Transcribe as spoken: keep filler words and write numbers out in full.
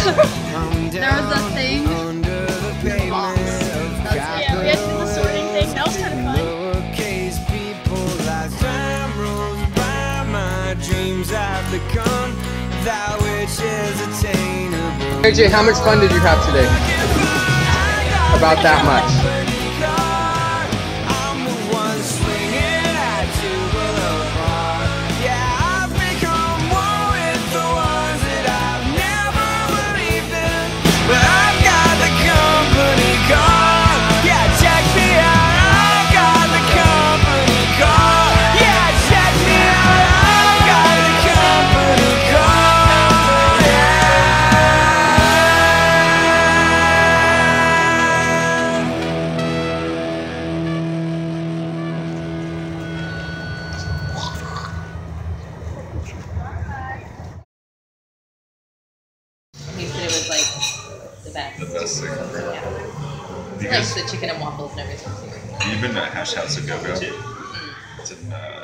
There was a thing. Box. That's Yeah, we had to do the sorting thing. That was kind of fun. A J, how much fun did you have today? About that much. He said it was like the best. The best thing ever. Yeah. You Like guys, the chicken and waffles and everything. you've been to Hash House of Go-Go? Mm. It's in uh,